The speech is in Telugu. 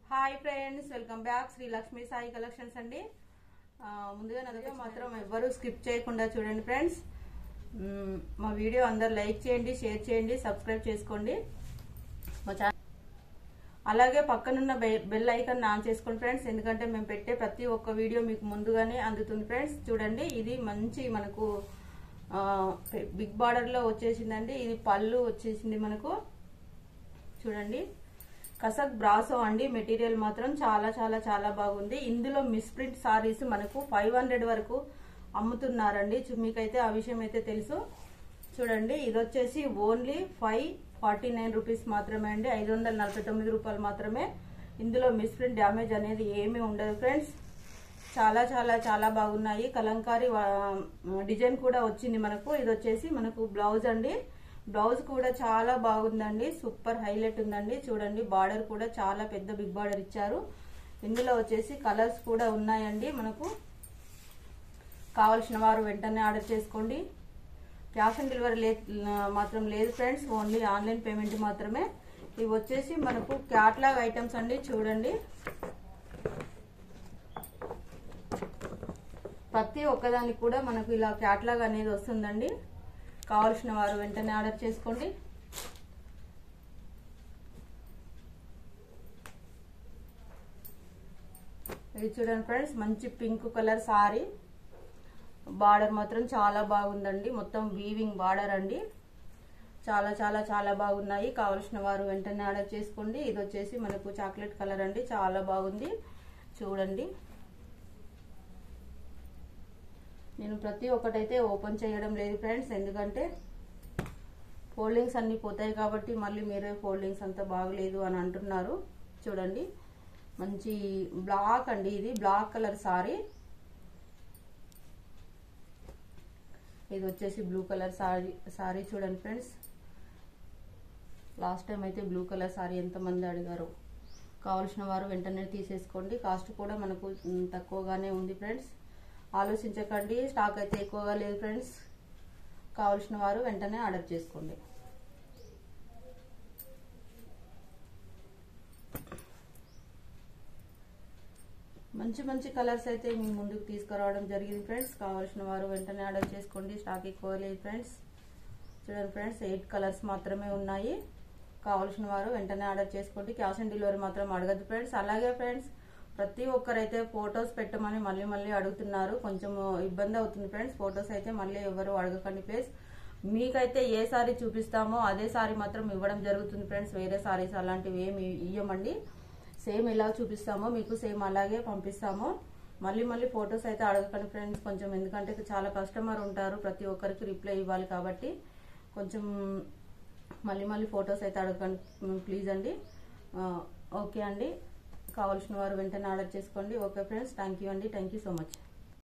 Hi friends, welcome back Shri Lakshmi Sai collections అండి. ముందుగా నా వీడియో మాత్రం ఎవ్వరూ స్కిప్ చేయకుండా చూడండి ఫ్రెండ్స్. మా వీడియో అందరు లైక్ చేయండి, షేర్ చేయండి, సబ్స్క్రైబ్ చేసుకోండి మా ఛానల్. అలాగే పక్కనున్న బెల్ ఐకాన్ ఆన్ చేసుకోండి ఫ్రెండ్స్, ఎందుకంటే మేము పెట్టే ప్రతి ఒక్క వీడియో మీకు ముందుగానే అందుతుంది ఫ్రెండ్స్. చూడండి, ఇది మంచి మనకు బిగ్ బార్డర్ లో వచ్చేసిందండి. ఇది పళ్ళు వచ్చేసింది మనకు. చూడండి, కసక్ బ్రాసో అండి. మెటీరియల్ మాత్రం చాలా చాలా చాలా బాగుంది. ఇందులో మిస్ప్రింట్ సారీస్ మనకు 500 వరకు అమ్ముతున్నారండి. మీకైతే ఆ విషయం అయితే తెలుసు. చూడండి, ఇది వచ్చేసి ఓన్లీ 549 రూపీస్ మాత్రమే అండి. 549 రూపాయలు మాత్రమే. ఇందులో మిస్ప్రింట్ డ్యామేజ్ అనేది ఏమీ ఉండదు ఫ్రెండ్స్. చాలా చాలా చాలా బాగున్నాయి. కలంకారీ డిజైన్ కూడా వచ్చింది మనకు. ఇది వచ్చేసి మనకు బ్లౌజ్ అండి. బ్లౌజ్ కూడా చాలా బాగుందండి, సూపర్ హైలైట్ ఉందండి. చూడండి, బార్డర్ కూడా చాలా పెద్ద బిగ్ బార్డర్ ఇచ్చారు. ఇందులో వచ్చేసి కలర్స్ కూడా ఉన్నాయండి. మనకు కావలసిన వారు వెంటనే ఆర్డర్ చేసుకోండి. క్యాష్ ఆన్ డెలివరీ మాత్రం లేదు ఫ్రెండ్స్, ఓన్లీ ఆన్లైన్ పేమెంట్ మాత్రమే. ఇవి వచ్చేసి మనకు క్యాట్లాగ్ ఐటమ్స్ అండి. చూడండి, ప్రతి ఒక్కదానికి కూడా మనకు ఇలా క్యాట్లాగ్ అనేది వస్తుందండి. కావాల్సిన వారు వెంటనే ఆర్డర్ చేసుకోండి. ఇది చూడండి ఫ్రెండ్స్, మంచి పింక్ కలర్ సారీ. బార్డర్ మాత్రం చాలా బాగుందండి. మొత్తం వీవింగ్ బార్డర్ అండి. చాలా చాలా చాలా బాగున్నాయి. కావాల్సిన వారు వెంటనే ఆర్డర్ చేసుకోండి. ఇది వచ్చేసి మనకు చాక్లెట్ కలర్ అండి, చాలా బాగుంది. చూడండి, నేను ప్రతి ఒక్కటైతే ఓపెన్ చేయడం లేదు ఫ్రెండ్స్, ఎందుకంటే ఫోల్డింగ్స్ అన్ని పోతాయి కాబట్టి మళ్ళీ మీరే ఫోల్డింగ్స్ అంతా బాగలేదు అని అంటున్నారు. చూడండి, మంచి బ్లాక్ అండి. ఇది బ్లాక్ కలర్ సారీ. ఇది వచ్చేసి బ్లూ కలర్ సారీ. చూడండి ఫ్రెండ్స్, లాస్ట్ టైం అయితే బ్లూ కలర్ సారీ ఎంతమంది అడిగారు. కావాల్సిన వారు వెంటనే తీసేసుకోండి. కాస్ట్ కూడా మనకు తక్కువగానే ఉంది ఫ్రెండ్స్. ఆలోచించకండి, స్టాక్ అయితే ఎక్కువగా లేదు ఫ్రెండ్స్. కావాల్సిన వారు వెంటనే ఆర్డర్ చేసుకోండి. మంచి మంచి కలర్స్ అయితే మీ ముందుకు తీసుకురావడం జరిగింది ఫ్రెండ్స్. కావాల్సిన వారు వెంటనే ఆర్డర్ చేసుకోండి. స్టాక్ ఎక్కువ లేదు ఫ్రెండ్స్. చూడండి ఫ్రెండ్స్, 8 కలర్స్ మాత్రమే ఉన్నాయి. కావాల్సిన వారు వెంటనే ఆర్డర్ చేసుకోండి. క్యాష్ ఆన్ డెలివరీ మాత్రం అడగద్దు ఫ్రెండ్స్. అలాగే ఫ్రెండ్స్, ప్రతి ఒక్కరైతే ఫొటోస్ పెట్టమని మళ్ళీ మళ్ళీ అడుగుతున్నారు. కొంచెం ఇబ్బంది అవుతుంది ఫ్రెండ్స్. ఫొటోస్ అయితే మళ్ళీ ఎవరు అడగకండి ప్లీజ్. మీకైతే ఏ సారీ చూపిస్తామో అదే సారీ మాత్రం ఇవ్వడం జరుగుతుంది ఫ్రెండ్స్. వేరే సారీస్ అలాంటివి ఏమి ఇవ్వమండి. సేమ్ ఎలా చూపిస్తామో మీకు సేమ్ అలాగే పంపిస్తాము. మళ్ళీ మళ్ళీ ఫొటోస్ అయితే అడగకండి ఫ్రెండ్స్ కొంచెం, ఎందుకంటే చాలా కస్టమర్ ఉంటారు, ప్రతి ఒక్కరికి రిప్లై ఇవ్వాలి కాబట్టి కొంచెం మళ్ళీ మళ్ళీ ఫొటోస్ అయితే అడగకండి ప్లీజ్ అండి. ఓకే అండి, కావాల్సిన వారు వెంటనే ఆర్డర్ చేసుకోండి. ఓకే ఫ్రెండ్స్, థ్యాంక్ యూ అండి. Thank you so much.